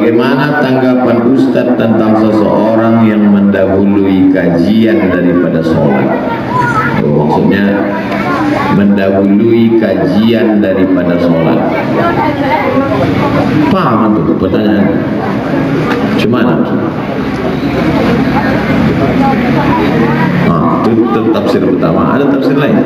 Bagaimana tanggapan Ustadz tentang seseorang yang mendahului kajian daripada sholat? Maksudnya mendahului kajian daripada sholat. Paham itu pertanyaan? Cuman itu tafsir pertama. Ada tafsir lain?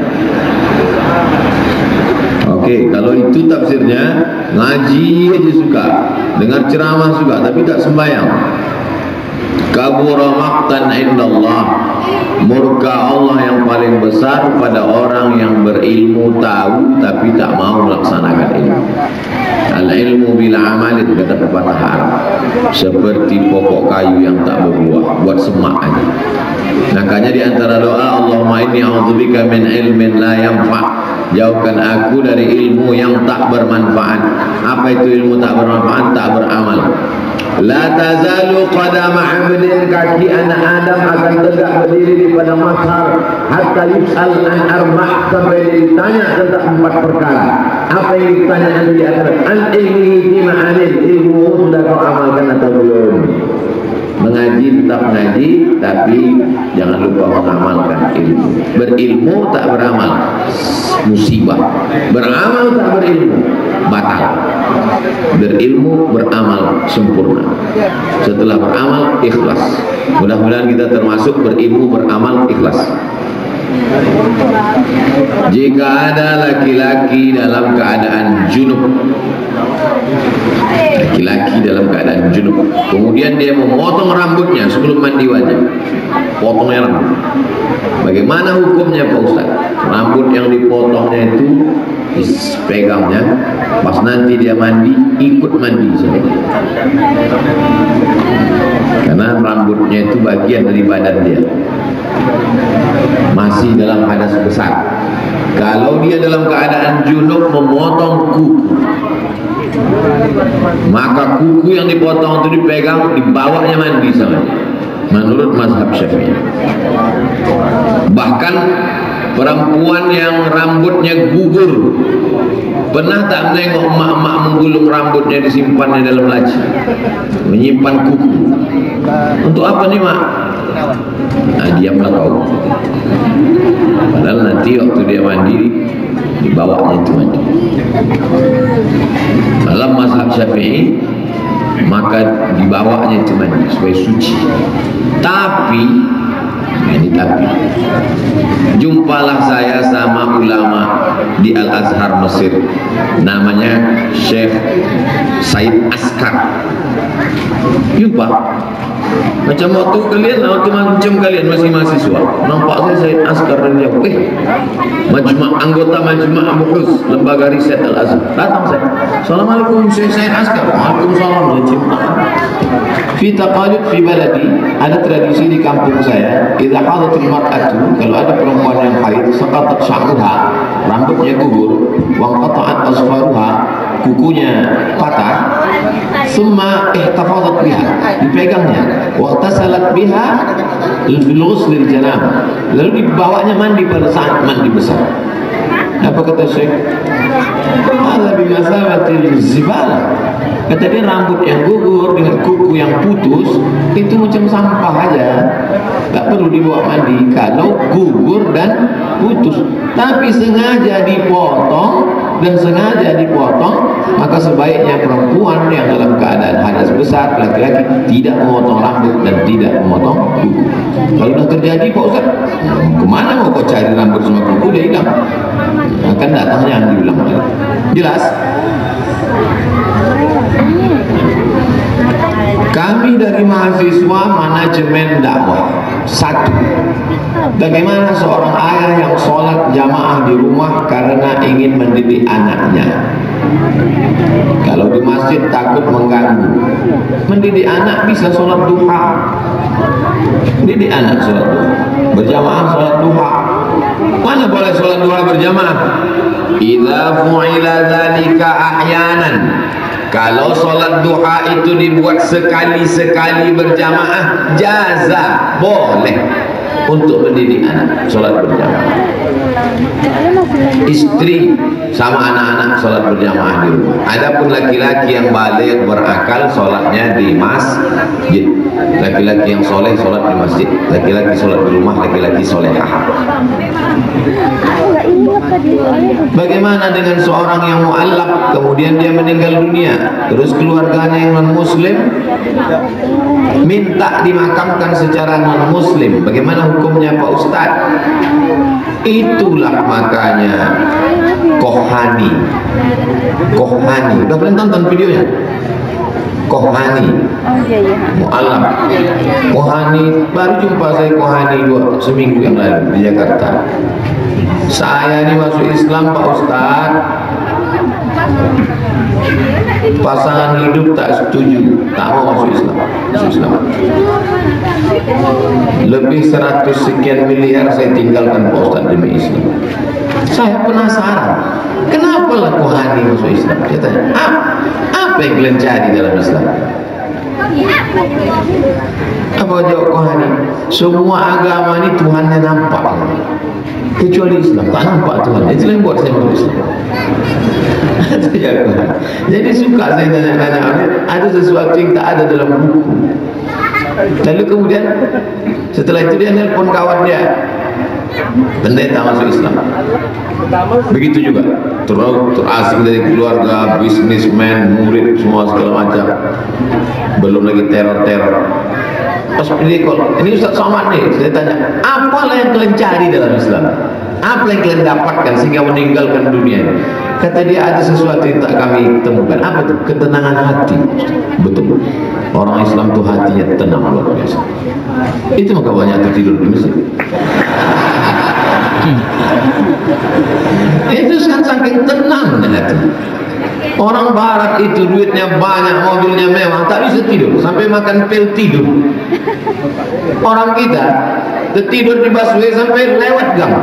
Oke, kalau itu tafsirnya ngaji aja suka, dengar ceramah suka, tapi tak sembahyang. Kabura maqtan indallah, murka Allah yang paling besar pada orang yang berilmu tahu tapi tak mau melaksanakan ilmu. Al ilmu bila amalin, kata pepatah Arab, seperti pokok kayu yang tak berbuah, buat semak aja. Makanya di antara doa, Allahumma inni a'udzubika min ilmin la yanfa', jauhkan aku dari ilmu yang tak bermanfaat. Apa itu ilmu tak bermanfaat? Tak beramal. La tazalu qadama 'abdin, kaki anak Adam akan tegak berdiri di pada mahsyar hatta yus'al an arba', sampai ditanya tentang 4 perkara. Apa yang ditanya di akhirat? An ilmihi bima 'amil, ilmu sudah kau amalkan atau belum? Mengaji tetap mengaji, tapi jangan lupa mengamalkan ilmu. Berilmu tak beramal, musibah. Beramal tak berilmu, batal. Berilmu beramal sempurna. Setelah beramal ikhlas. Mudah-mudahan kita termasuk berilmu beramal ikhlas. Jika ada laki-laki dalam keadaan junub, laki-laki dalam keadaan junub, kemudian dia memotong rambutnya sebelum mandi wajib, potongnya rambut, bagaimana hukumnya Pak Ustaz? Rambut yang dipotongnya itu pegangnya, pas nanti dia mandi ikut mandi saja, karena rambutnya itu bagian dari badan dia, masih dalam hadas besar. Kalau dia dalam keadaan junub memotong kuku, maka kuku yang dipotong itu dipegang, dibawanya mandi sama dia, menurut mazhab Syafi'i. Bahkan perempuan yang rambutnya gugur, pernah tak menengok emak-emak menggulung rambutnya disimpannya dalam laci, menyimpan kuku? Untuk apa nih mak? Nah, diamlah kau. Padahal nanti waktu dia mandi dibawanya itu mandi. Dalam mazhab Syafi'i maka dibawanya itu mandi supaya suci. Tapi jumpalah saya sama ulama di Al-Azhar Mesir, namanya Syekh Said Askar. Jumpa macam waktu kalian, waktu macam kalian masih mahasiswa, nampak saya Said Askar dan dia, anggota Majma' Buhus, lembaga riset Al-Azhar. Datang saya, Assalamualaikum Syekh Said Askar. Waalaikumsalam. Fi taqalid fi baladi, ada tradisi di kampung saya, idza hadatil mar'atu, kalau ada perempuan yang haid, saqatat sya'ruha, rambutnya gugur, wa qata'at asfaruha, kukunya patah, summa ihtafadat biha, dipegangnya, wa tasalat biha bil ghusl janabah, lalu dibawanya mandi pada saat mandi besar. Apa kata Syekh? Ala bimasabatil zibala. Kata dia, rambut yang gugur dengan kuku yang putus itu macam sampah aja, tak perlu dibawa mandi kalau gugur dan putus. Tapi sengaja dipotong dan sengaja dipotong, maka sebaiknya perempuan yang dalam keadaan hadas besar, laki-laki, tidak memotong rambut dan tidak memotong kuku. Kalau sudah terjadi Pak Ustaz, kemana mau kau cari rambut sama kuku? Dia hilang, akan datangnya diulang lagi. Jelas? Kami dari mahasiswa manajemen dakwah. 1. Bagaimana seorang ayah yang sholat jamaah di rumah karena ingin mendidik anaknya? Kalau di masjid takut mengganggu. Mendidik anak bisa sholat duha. Didik anak sholat duha, berjamaah sholat duha. Mana boleh sholat duha berjamaah? Idza fu'ila dzalika ahyanan, kalau sholat duha itu dibuat sekali-sekali berjamaah, jaza, boleh untuk mendidik anak sholat berjamaah. istri sama anak-anak sholat berjamaah di rumah. Adapun laki-laki yang balik berakal sholatnya di masjid. Laki-laki yang soleh sholat di masjid, laki-laki sholat di rumah, laki-laki solehah. Bagaimana dengan seorang yang mu'allaq kemudian dia meninggal dunia, terus keluarganya yang non muslim minta dimakamkan secara non muslim, bagaimana hukumnya Pak Ustadz? Itulah makanya Kohani, udah pernah tonton videonya? Kohani, mu'allaq. Kohani, baru jumpa saya Kohani seminggu yang lalu di Jakarta. Saya ini masuk Islam Pak Ustadz, pasangan hidup tak setuju, tak mau masuk Islam. Lebih 100 sekian miliar saya tinggalkan Pak Ustadz demi Islam. Saya penasaran, kenapa lah Kohani masuk Islam? Dia tanya, apa yang kalian cari dalam Islam? Apa jawab Kohani? Semua agama ini Tuhannya nampak, kecuali Islam tak nampak Tuhan. Itu yang buat saya masuk Islam. Jadi suka saya tanya-tanya, ada sesuatu yang tak ada dalam buku. Lalu kemudian setelah itu dia nelpon kawan dia, pendeta masuk Islam. Begitu juga terasing dari keluarga, bisnismen, murid, semua segala macam. Belum lagi teror-teror. Pas ini Ustaz Somad nih, saya tanya, apalah yang kalian cari dalam Islam? Apa yang kalian dapatkan sehingga meninggalkan dunia ini? Kata dia, ada sesuatu yang tak kami temukan. Apa itu? Ketenangan hati. Betul. Orang Islam tuh hatinya tenang luar biasa. Itu maka banyak tertidur di masjid. Itu kan saking tenang hati. Orang barat itu duitnya banyak, mobilnya mewah, tak bisa tidur, sampai makan pil tidur. Orang kita tidur di busway sampai lewat gang.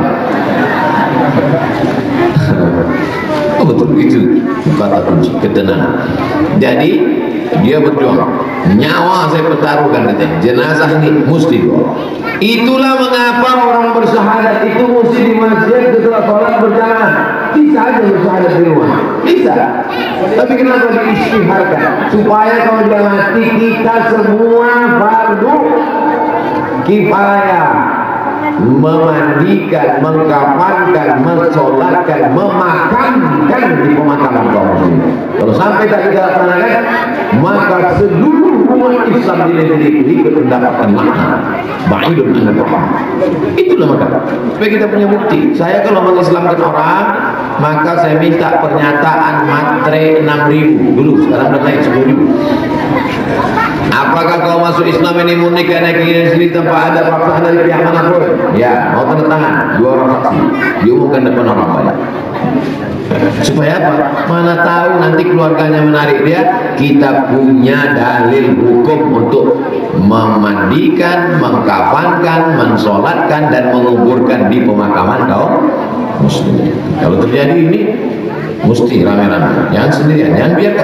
Oh betul, itu kata kunci ketenangan. Jadi dia berjuang, nyawa saya pertaruhkan katanya, jenazah ini mesti doa. Itulah mengapa orang bersyahadat itu mesti di masjid setelah sholat berjamaah. Bisa aja bersyahadat di rumah, bisa. Tapi kenapa diistiharkan? Supaya kalau dia mati kita semua fardu kifayah, memandikan, mengkafankan, mensolatkan, memakamkan di pemakaman kaum muslimin. Kalau sampai tak kita laksanakan, maka seluruh umat Islam di negeri ini ikut mendapatkan makna ba'idun anil rahmah. Itulah maka supaya kita punya bukti. Saya kalau mengislamkan orang, maka saya minta pernyataan matre 6.000 dulu, sekarang sudah naik 10.000. Apakah kau masuk Islam ini murni karena keinginan sendiri tanpa ada paksaan dari pihak manapun? Ya, mau tanda tangan 2 orang saksi, diumumkan depan orang banyak. Supaya apa? Mana tahu nanti keluarganya menarik dia. Kita punya dalil hukum untuk memandikan, mengkafankan, mensolatkan dan menguburkan di pemakaman kaum muslimin. Kalau terjadi ini mesti rame-rame, jangan sendirian, jangan biarkan.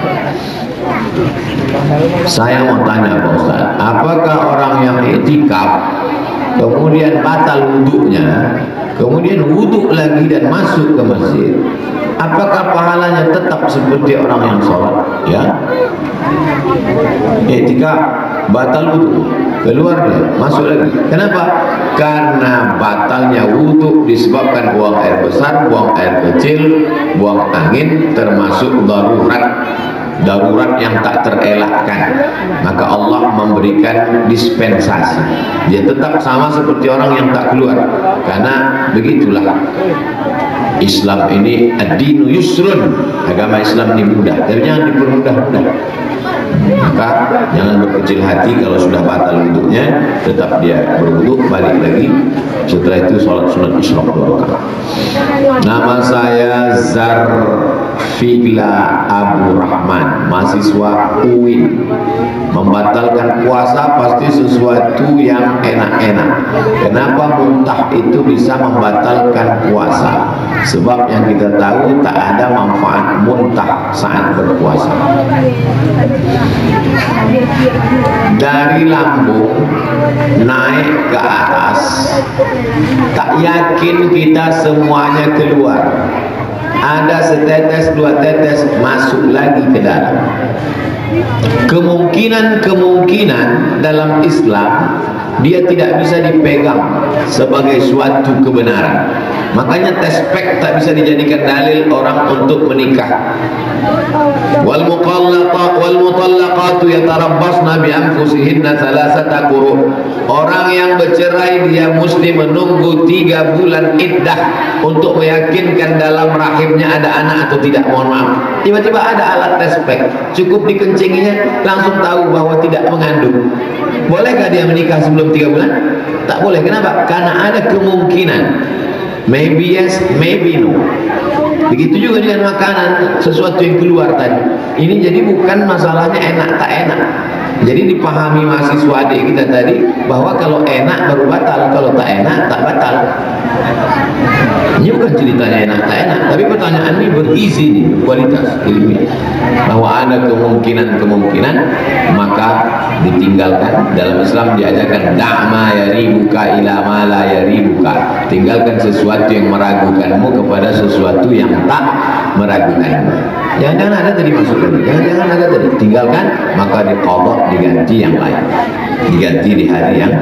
Saya mau tanya Pak Ustaz, apakah orang yang iktikaf kemudian batal wuduknya, kemudian wuduk lagi dan masuk ke masjid, apakah pahalanya tetap seperti orang yang sholat? Ya, iktikaf batal wuduk, keluar dia, masuk lagi. Kenapa? Karena batalnya wuduk disebabkan buang air besar, buang air kecil, buang angin, termasuk darurat yang tak terelakkan. Maka Allah memberikan dispensasi, dia tetap sama seperti orang yang tak keluar. Karena begitulah Islam ini ad-dinu yusrun, agama Islam ini mudah, jadi jangan dipermudah-mudah. Maka jangan berkecil hati kalau sudah batal wuduknya, tetap dia berwuduk, balik lagi. Setelah itu sholat sunat isyraq 2 rakaat. Nama saya Zarfila Abu Rahman, mahasiswa UIN. Membatalkan puasa pasti sesuatu yang enak-enak. Kenapa muntah itu bisa membatalkan puasa? Sebab yang kita tahu tak ada manfaat muntah saat berpuasa. dari lambung naik ke atas, tak yakin kita semuanya keluar. Ada setetes, dua tetes masuk lagi ke dalam. Kemungkinan dalam Islam dia tidak bisa dipegang sebagai suatu kebenaran. Makanya tespek tak bisa dijadikan dalil orang untuk menikah. Wal mutallaqatu yatarabbasna bi anfusihinna thalathata quru. Orang yang bercerai dia mesti menunggu 3 bulan iddah untuk meyakinkan dalam rahimnya ada anak atau tidak. Mohon maaf, tiba-tiba ada alat tespek, cukup dikencinginya langsung tahu bahwa tidak mengandung. Bolehkah dia menikah sebelum 3 bulan? Tak boleh. Kenapa? Karena ada kemungkinan. Maybe yes, maybe no. Begitu juga dengan makanan, sesuatu yang keluar tadi. Ini jadi bukan masalahnya enak tak enak. Jadi dipahami mahasiswa adik kita tadi bahwa kalau enak baru batal, kalau tak enak tak batal. Ini bukan ceritanya enak tak enak, tapi pertanyaan ini berisi nih, kualitas ilmiah. Bahwa ada kemungkinan maka ditinggalkan. Dalam Islam diajarkan da'ma yaribuka ila ma la yaribuka. Tinggalkan sesuatu yang meragukanmu kepada sesuatu yang tak meragukanmu. Jangan-jangan ada tadi masuk lagi, jangan-jangan ada tadi tinggalkan, maka diqadha, diganti yang lain, diganti di hari yang.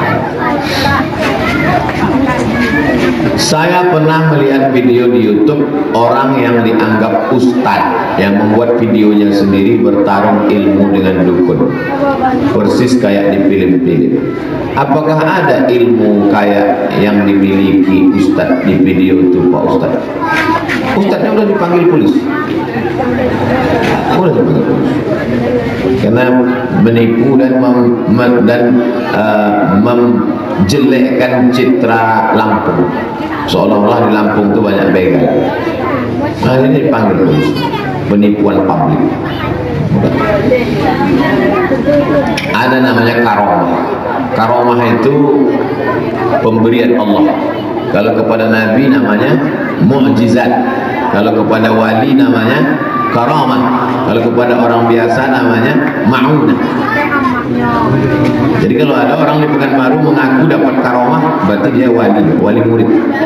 Saya pernah melihat video di YouTube orang yang dianggap ustadz yang membuat videonya sendiri bertarung ilmu dengan dukun, persis kayak di film-film. Apakah ada ilmu kayak yang dimiliki ustadz di video itu, Pak Ustadz? Ustadznya udah dipanggil polisi, udah dipanggil polisi karena menipu dan menjelekkan citra Lampung, seolah-olah di Lampung itu banyak begal. Nah, ini dipanggil polisi, penipuan publik. Ada namanya karomah. Karomah itu pemberian Allah. Kalau kepada Nabi namanya mukjizat, kalau kepada wali namanya karamah, kalau kepada orang biasa namanya ma'unah. Jadi kalau ada orang di Pekanbaru mengaku dapat karamah, berarti dia wali murid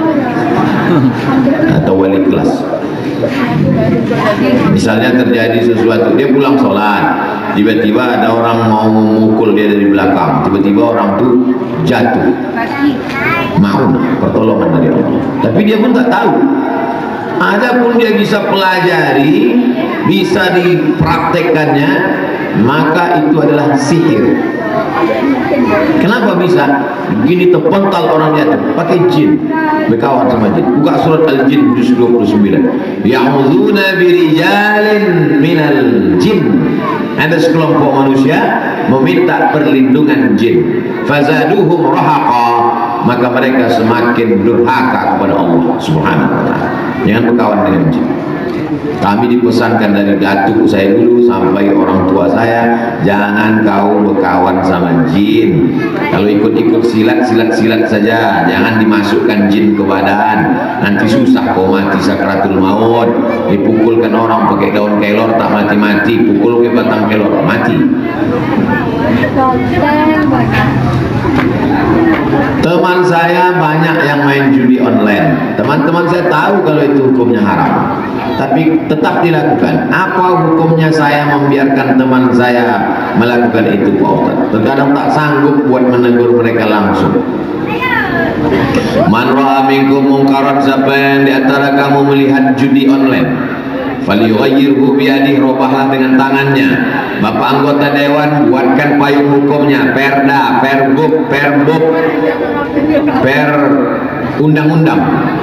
atau wali kelas. Misalnya terjadi sesuatu, dia pulang sholat, tiba-tiba ada orang mau memukul dia dari belakang, tiba-tiba orang itu jatuh, ma'unah, pertolongan dari Allah. Tapi dia pun tak tahu. Adapun dia bisa pelajari, bisa dipraktekkannya, maka itu adalah sihir. Kenapa bisa? Begini terpental orang jatuh, pakai jin, berkawan sama jin. Buka surat Al-Jin juz 29. Ya'udzuna birijalin minal jin. Ada sekelompok manusia meminta perlindungan jin. Fazaduhum rahaqa, maka mereka semakin durhaka kepada Allah Subhanahu wa taala. Jangan berkawan dengan jin. Kami dipesankan dari datuk saya dulu sampai orang tua saya, jangan kau berkawan sama jin. Kalau ikut-ikut silat saja, jangan dimasukkan jin ke badan, nanti susah kau mati sakratul maut. Dipukulkan orang pakai daun kelor tak mati-mati, pukul ke batang kelor mati. Teman saya banyak yang main judi online. Teman-teman saya tahu kalau itu hukumnya haram, tapi tetap dilakukan. Apa hukumnya saya membiarkan teman saya melakukan itu, Pak Ustaz? Terkadang tak sanggup buat menegur mereka langsung. Man ra'a minkum munkaran, siapa yang di antara kamu melihat judi online, falyughayyirhu biyadihi, robahlah dengan tangannya. Bapak anggota dewan, buatkan payung hukumnya, perda, perbuk, per undang-undang.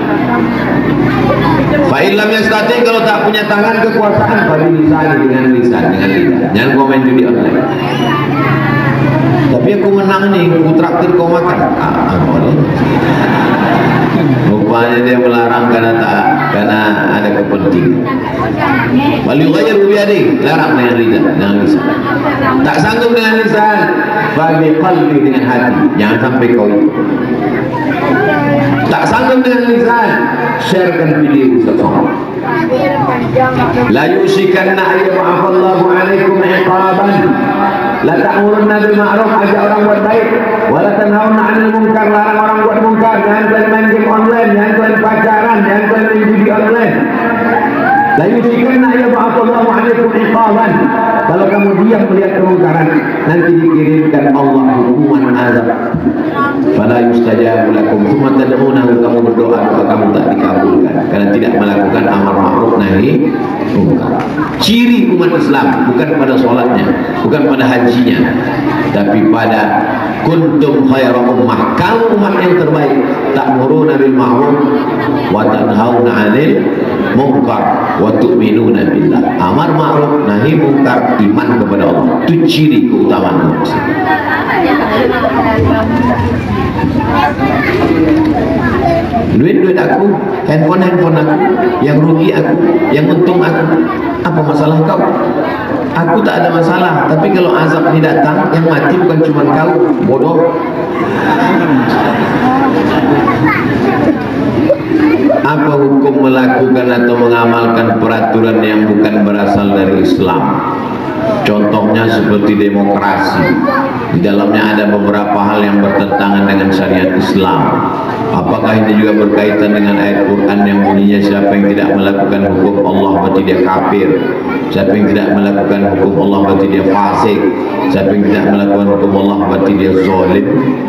Fa'ilam yastati, kalau tak punya tangan kekuasaan, pada lisan, dengan lidah. Jangan komen judi online. Tapi aku menang nih, aku traktir kau makan. Boleh. Rupanya dia melarang karena ada kepentingan. Falyughayyir biyadihi, larang dengan lidah, dengan lisan. Tak sanggup dengan lisan, bagi qalbi, dengan hati. Jangan sampai kau itu. Tak sanggup dengan lisan, sharekan video Ustaz Somad. La yusikanna ayyab'afallahu alaikum iqaban la ta'murunna bil ma'ruf, ajak orang buat baik, wa la tanhauna 'anil munkar, larang orang buat munkar. Jangan kalian main game online, jangan kalian pacaran, jangan kalian main judi online. La yusikanna ayyab'afallahu alaikum iqaban. Kalau kamu diam melihat kemungkaran, nanti dikirimkan Allah hukuman azab. Fala yustajabu lakum, tsumma tad'unahu, kamu berdoa doa kamu tak dikabulkan karena tidak melakukan amar ma'ruf nahi munkar. Ciri umat Islam bukan pada sholatnya, bukan pada hajinya, tapi pada kuntum khairu ummah, kamu umat yang terbaik, ta'muruna bil ma'ruf wa tanhauna 'anil munkar wa tu'minuna billah. Amar ma'ruf nahi munkar, iman kepada Allah, itu ciri keutamaan umat Islam. Duit aku, handphone aku, yang rugi aku, yang untung aku, apa masalah kau? Aku tak ada masalah, tapi kalau azab ini datang, yang mati bukan cuma kau, bodoh. Apa hukum melakukan atau mengamalkan peraturan yang bukan berasal dari Islam? Contohnya seperti demokrasi, di dalamnya ada beberapa hal yang bertentangan dengan syariat Islam. Apakah ini juga berkaitan dengan ayat Quran yang bunyinya siapa yang tidak melakukan hukum Allah berarti dia kafir, siapa yang tidak melakukan hukum Allah berarti dia fasik, siapa yang tidak melakukan hukum Allah berarti dia zalim?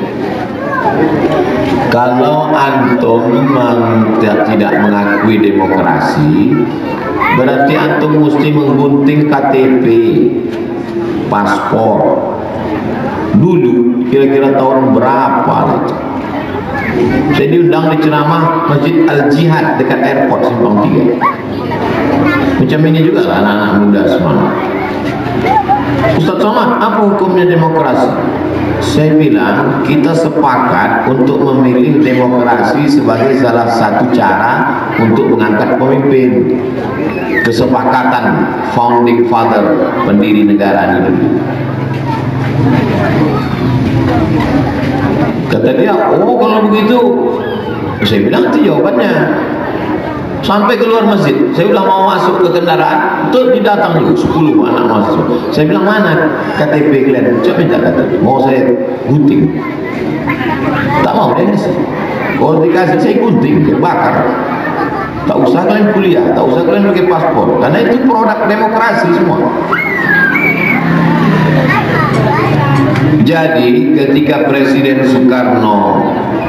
Kalau antum tidak mengakui demokrasi, berarti antum mesti menggunting KTP, paspor. Dulu kira-kira tahun berapa itu? Saya diundang di ceramah Masjid Al-Jihad dekat airport Simpang 3. Macam ini juga lah anak-anak muda semua. Ustaz Somad, apa hukumnya demokrasi? Saya bilang kita sepakat untuk memilih demokrasi sebagai salah satu cara untuk mengangkat pemimpin. Kesepakatan founding father, pendiri negara ini. Kata dia, oh kalau begitu, saya bilang itu jawabannya. Sampai keluar masjid, saya udah mau masuk ke kendaraan, tuh didatang juga 10 anak mahasiswa. Saya bilang, mana KTP kalian? Coba minta KTP, mau saya gunting. Tak mau dia ngasih. Kalau dikasih saya gunting, saya bakar. Tak usah kalian kuliah, tak usah kalian pakai paspor, karena itu produk demokrasi semua. Jadi ketika Presiden Soekarno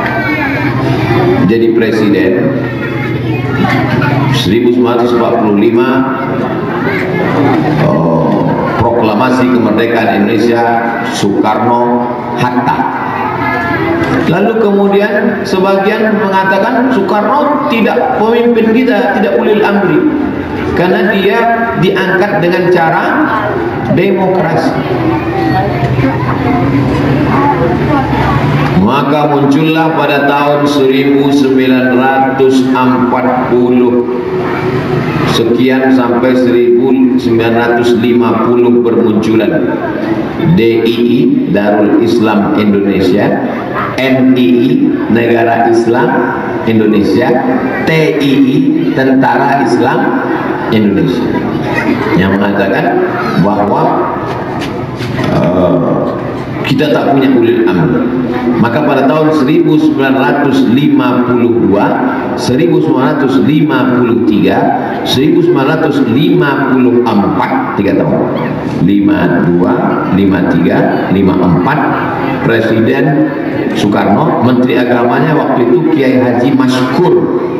jadi presiden 1945, proklamasi kemerdekaan Indonesia Soekarno Hatta. Lalu kemudian sebagian mengatakan Soekarno tidak pemimpin kita, tidak ulil amri, karena dia diangkat dengan cara demokrasi. Maka muncullah pada tahun 1940 sekian sampai 1950 bermunculan DII, Darul Islam Indonesia, NII, Negara Islam Indonesia, TII, Tentara Islam Indonesia, yang mengatakan bahwa kita tak punya ulil amr. Maka pada tahun 1952, 1953, 1954, 3 tahun, 52, 53, 54, Presiden Soekarno, Menteri Agamanya waktu itu Kiai Haji Maskur,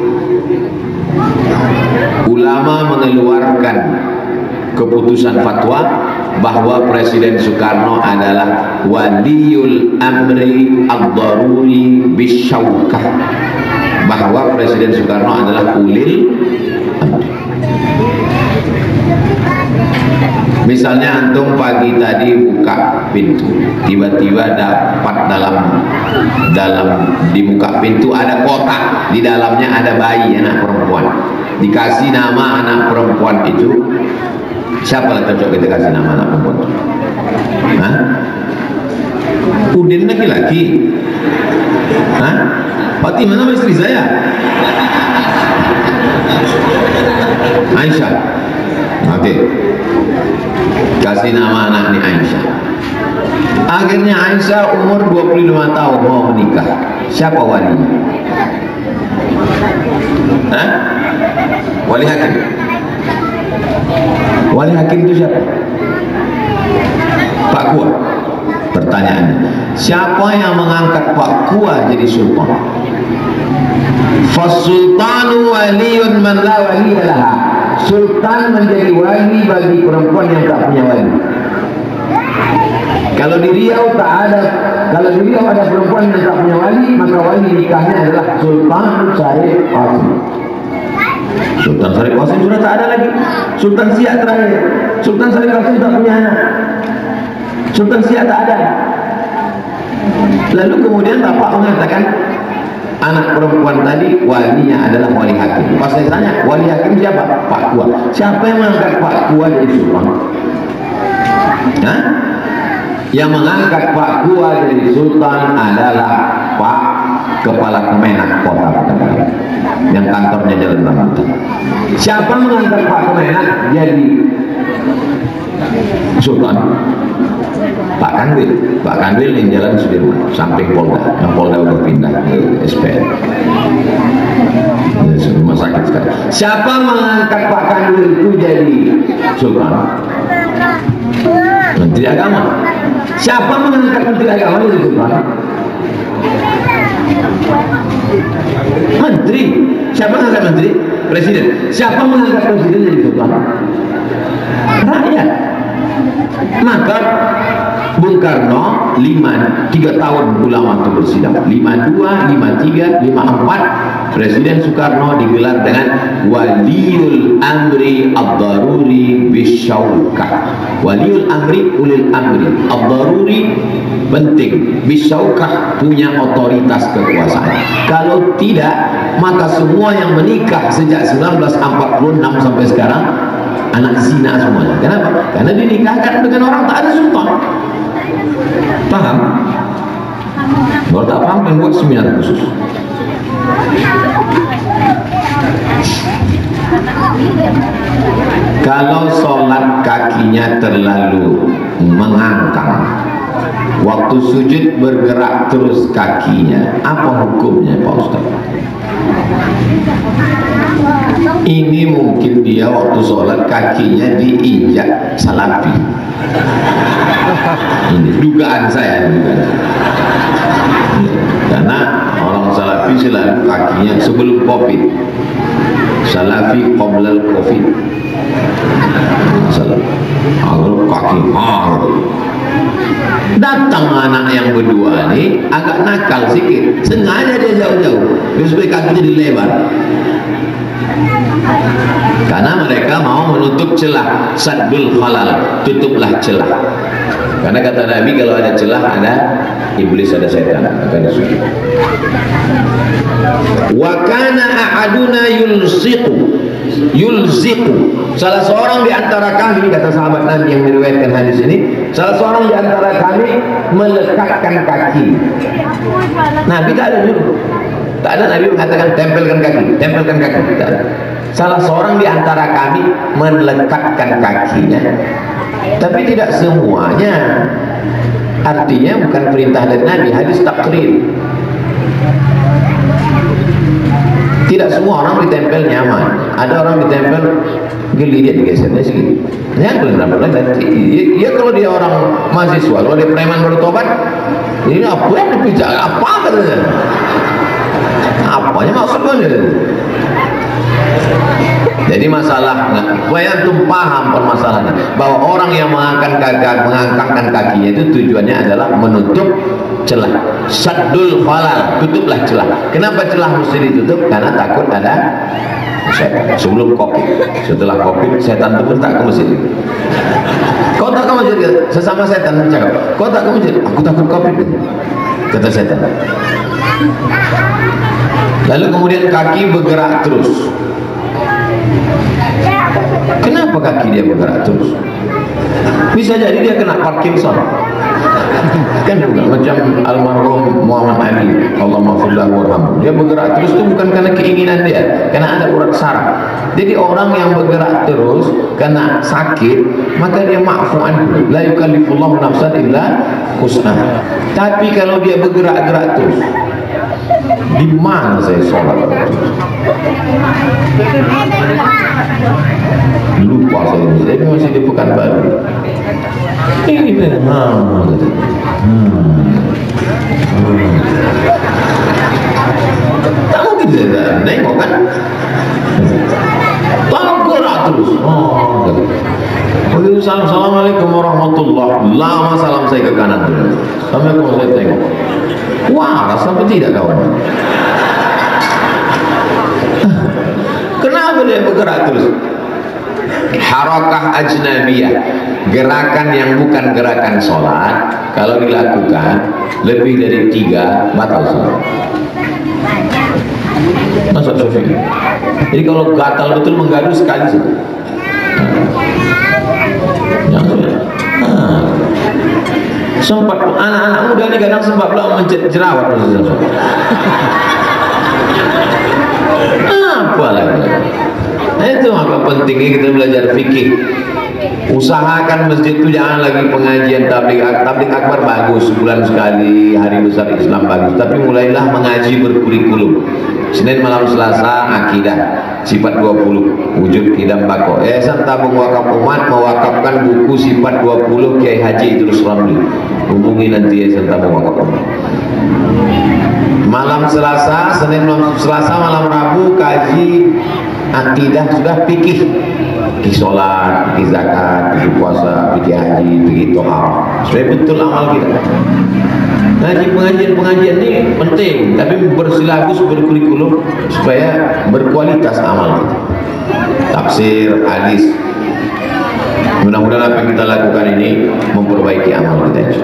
ulama mengeluarkan keputusan fatwa bahwa Presiden Soekarno adalah waliul amri ad-daruri bisyaukah, bahwa Presiden Soekarno adalah ulil amri. Misalnya antum pagi tadi buka pintu, tiba-tiba dapat dalam di muka pintu ada kotak, di dalamnya ada bayi anak perempuan, dikasih nama anak perempuan itu. Siapa yang cocok kita kasih nama anak perempuan? Hah? Udin laki-laki? Hah? Fatimah nama istri saya. Siapa wali? Hah? Wali hakim. Wali hakim itu siapa? Pak Kua. Pertanyaannya, siapa yang mengangkat Pak Kua jadi sultan? Fasultanu waliyun man la waliya laha. Sultan menjadi wali bagi perempuan yang tak punya wali. Kalau di Riau ada perempuan yang tak punya wali, maka wali nikahnya adalah Sultan Syarif Qasim. Sultan Syarif Qasim sudah tak ada lagi. Sultan Siak terakhir. Sultan Syarif Qasim tak punya anak. Sultan Siak tak ada. Lalu kemudian bapak mengatakan anak perempuan tadi walinya adalah wali hakim. Pas saya tanya, wali hakim siapa? Pak Kua. Siapa yang mengangkat Pak Kua jadi sultan? Hah? Yang mengangkat Pak Kua jadi sultan adalah Pak Kepala Kemenak Kota Pekanbaru, yang kantornya Jalan Rambutan. Siapa mengangkat Pak Kemenak jadi sultan? Pak Kanwil. Pak Kanwil yang Jalan Sudirman, samping Polda. Yang Polda udah pindah ke SPN. Rumah sakit sekarang. Siapa mengangkat Pak Kanwil itu jadi sultan? Menteri Agama. Siapa mengangkat Menteri Agama jadi sultan? Menteri. Siapa mengangkat menteri? Presiden. Siapa mengangkat presiden jadi sultan? Rakyat. Maka Bung Karno 3 tahun ulama itu bersidang, 52, 53, 54. Presiden Soekarno digelar dengan Waliul Amri Ad-Daruri Bisyaukah. Waliul Amri, ulil amri, Ad-Daruri penting, Bisyaukah punya otoritas kekuasaan. Kalau tidak, maka semua yang menikah sejak 1946 sampai sekarang anak zina semuanya. Kenapa? Karena dinikahkan dengan orang tak ada sultan. Paham? Kalau tak paham, kan buat seminar khusus. Kalau sholat kakinya terlalu mengangkang, waktu sujud bergerak terus kakinya, apa hukumnya Pak Ustaz? Ini mungkin dia waktu sholat kakinya diinjak salafi. Ini dugaan saya, karena orang salafi selalu kakinya sebelum COVID, salafi qoblal COVID, kaki datang anak yang berdua nih agak nakal sedikit, sengaja dia jauh-jauh supaya kakinya dilebar, karena mereka mau menutup celah. Saddul khalal, tutuplah celah, karena kata Nabi kalau ada celah ada iblis, ada setan akan disuruh. Wa kana ahaduna yulziqu, salah seorang di antara kami, kata sahabat Nabi yang meriwayatkan hadis ini, salah seorang di antara kami melekatkan kaki. Nabi tak ada nyuruh, tak ada Nabi mengatakan tempelkan kaki, tempelkan kaki, tak ada. Salah seorang di antara kami melekatkan kakinya, tapi tidak semuanya. Artinya bukan perintah dari Nabi, hadis takrir. Tidak semua orang ditempel nyaman. Ada orang ditempel geli, dia digesernya segini. Ya kalau dia orang mahasiswa, kalau dia preman baru tobat, ini apa yang dibicara? Apa katanya? Apanya maksudnya? Jadi masalah, supaya antum paham permasalahannya, bahwa orang yang mengangkatkan kakinya itu tujuannya adalah menutup celah. Saddul khalal, tutuplah celah. Kenapa celah mesti ditutup? Karena takut ada setan. Sebelum COVID, setelah COVID setan itu pun tak ke masjid. Kau tak ke masjid? Sesama setan cakap, kau tak ke masjid? Aku takut COVID, kata setan. Lalu kemudian kaki bergerak terus. Kenapa kaki dia bergerak terus? Bisa jadi dia kena Parkinson. Kan juga macam almarhum Muhammad Ali, Allah maafillah warham. Dia bergerak terus itu bukan karena keinginan dia, karena ada urat saraf. Jadi orang yang bergerak terus karena sakit, maka dia ma'fu anhu. La yukallifullahu nafsan illa husnaha. Tapi kalau dia bergerak-gerak terus, Di mana saya sholat? Lupa saya, tapi masih di Pekanbaru. Ini tak mungkin saya nengok kan? Tanggurak terus. Assalamualaikum warahmatullahi. Lama salam saya ke kanan dulu. Sampai kalau saya tengok, wah, sampai tidak kawan. Kenapa dia bergerak terus? Harakah ajnabiyah, gerakan yang bukan gerakan sholat, kalau dilakukan lebih dari 3 batal sholat. Masa Sofi? Jadi kalau gatal betul menggadu sekali saja. Sempat anak-anak muda ini kadang sempat pula mencet jerawat. Apa lagi? Itu maka pentingnya kita belajar fikih. Usahakan masjid itu jangan lagi pengajian tabligh akbar bagus, sebulan sekali, hari besar Islam bagus, tapi mulailah mengaji berkurikulum. Senin malam Selasa akidah sifat 20 wujud kidam bako. Tabung wakaf umat mewakafkan buku sifat 20 Kiai Haji Idrus Ramli. Hubungi nanti tabung wakaf umat. Malam Selasa, Senin malam Selasa, malam Rabu kaji akidah sudah fikih. Fikih sholat, fikih zakat, fikih puasa, fikih haji, fikih tohar. Supaya betul amal kita. Ngaji pengajian ini penting, tapi bersilabus berkurikulum supaya berkualitas amal kita. Tafsir, hadis. Mudah-mudahan apa yang kita lakukan ini memperbaiki amal kita.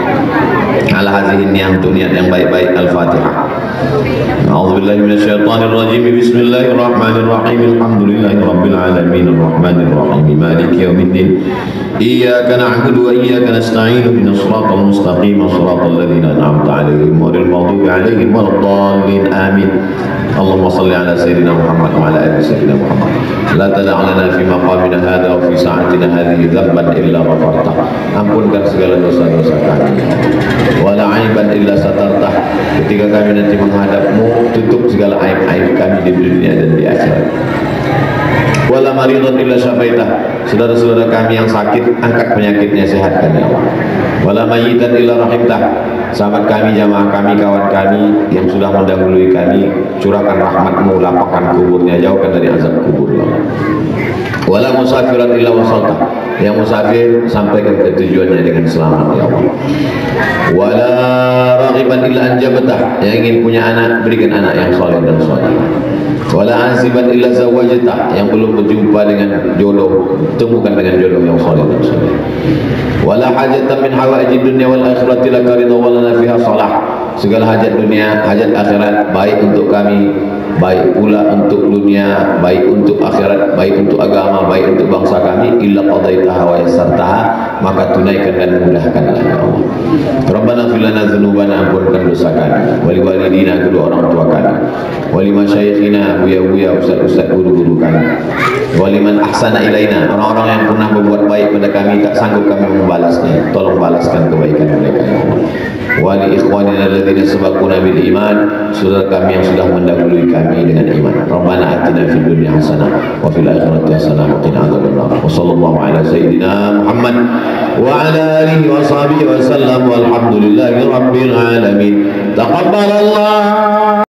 Ala hadhihi niat yang baik-baik. Al-Fatihah. A'udzubillahi minasyaitonir rajim. Bismillahirrahmanirrahim. Alhamdulillahi rabbil alamin arrahmanir rahim maliki yaumiddin. Iyyaka na'budu wa iyyaka nasta'in ihdinas siratal mustaqim siratal ladzina an'amta 'alaihim ghairil maghdubi 'alaihim waladdallin. Amin. Allahumma shalli ala sayyidina Muhammad wa ala ali sayyidina Muhammad. La tada' lana fi maqamina hadha wa fi sa'atina hadhihi dhanban illa ghafartah. Ampunkan segala dosa-dosa kami. Wala 'aiban illa satartah. Ketika kami nanti menghadapmu, tutup segala aib-aib kami di dunia dan di akhirat. Wala maridan illa syafaitah. Saudara-saudara kami yang sakit, angkat penyakitnya, sehatkan ya Allah. Wala mayyitan illa rahimtah. Sahabat kami, jamaah kami, kawan kami yang sudah mendahului kami, curahkan rahmatmu, lapangkan kuburnya, jauhkan dari azab kubur ya Allah. Wala musafiran illa wasaltah. Yang musafir sampaikan ke tujuannya dengan selamat ya Allah. Wala raghiban illa anjabatah. Yang ingin punya anak, berikan anak yang soleh dan soleh. Wala ansiban illa zawajatah. Yang belum berjumpa dengan jodoh, temukan dengan jodoh yang soleh dan soleh. Wala hajatan min hawaijid dunya wal akhirati laka ridha wa lana fiha salah. Segala hajat dunia, hajat akhirat, baik untuk kami, baik pula untuk dunia, baik untuk akhirat, baik untuk agama, baik untuk bangsa kami, illa qadaitaha wa yassartaha, maka tunaikan dan mudahkanlah ya Allah. Rabbana fil lana dzunubana, ampunkan dosa kami, wali walidina, kedua orang tua kami, wali masyayikhina, buya-buya, ustaz-ustaz, guru-guru kami, wali man ahsana ilaina, orang-orang yang pernah berbuat baik pada kami, tak sanggup kami membalasnya, tolong balaskan kebaikan mereka ya Allah. Wali ikhwanina alladzina sabaquna bil iman, saudara kami yang sudah mendahului kami dengan iman. Rabbana atina fid dunya hasanah wa fil akhirati hasanah wa qina adzabannar. Wa sallallahu ala sayyidina Muhammad wa ala alihi wa sahbihi wa sallam walhamdulillahi rabbil alamin. Taqabbalallah.